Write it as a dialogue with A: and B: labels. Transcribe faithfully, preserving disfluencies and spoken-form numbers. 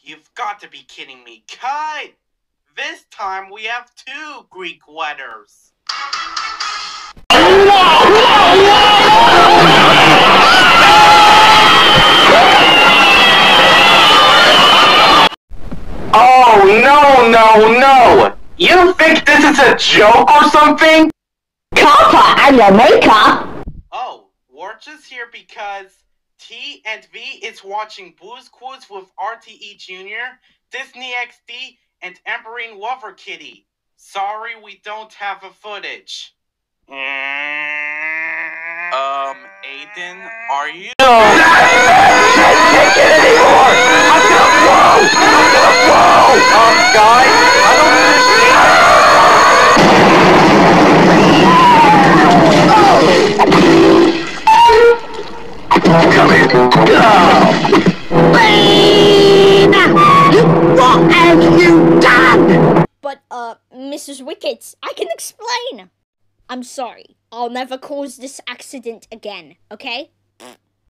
A: You've got to be kidding me. Cut! This time we have two Greek letters.
B: Oh, no, no, no! You think this is a joke or something?
C: Kappa and your maker!
A: Oh, we're just here because T and V is watching Blue's Clues with R T E Junior, Disney X D, and Emberine Lover Kitty. Sorry we don't have a footage. Um, Aiden, are you-
B: I can't take it anymore! I'm gonna blow! I'm gonna blow! Um, guys, I don't understand. Come here. Go!
C: What have you done? But, uh, Missus Wickets, I can explain. I'm sorry. I'll never cause this accident again, okay?